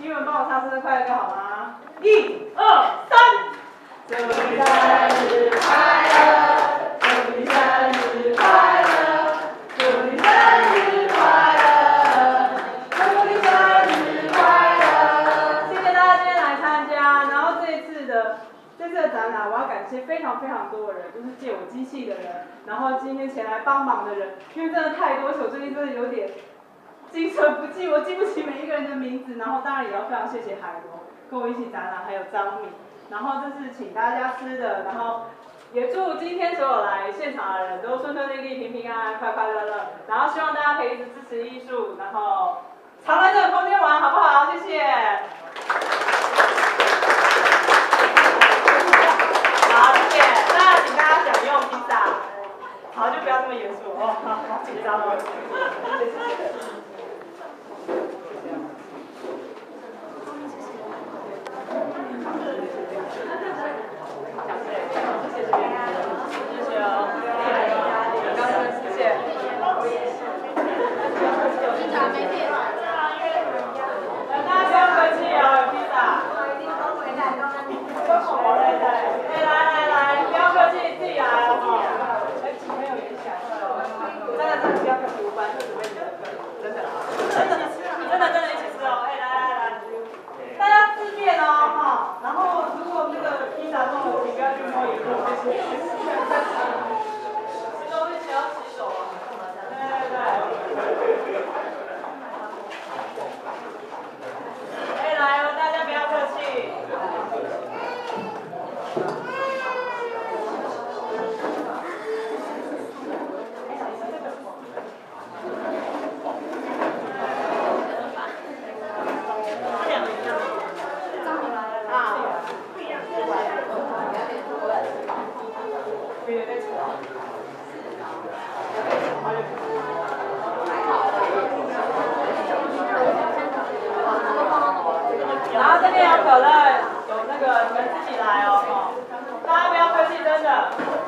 请你们帮我唱生日快乐歌好吗？1、2、3。祝你生日快乐，祝你生日快乐，祝你生日快乐，祝你生日快乐！谢谢大家今天来参加，然后这次的展览，我要感谢非常多的人，就是借我机器的人，然后今天前来帮忙的人，因为真的太多，我最近真的有点精神不济，我记不起每一个人的名字，然后当然也要非常谢谢海螺跟我一起展览，还有张敏，然后这是请大家吃的，然后也祝今天所有来现场的人都顺顺利利、平平安安、快快乐乐，然后希望大家可以一直支持艺术，然后常来这个空间玩，好不好？谢谢。好，谢谢。那请大家享用披萨。好，就不要这么严肃哦，好紧张哦。谢谢。然后这边有可乐，有那个你们自己来哦，大家不要客气，真的。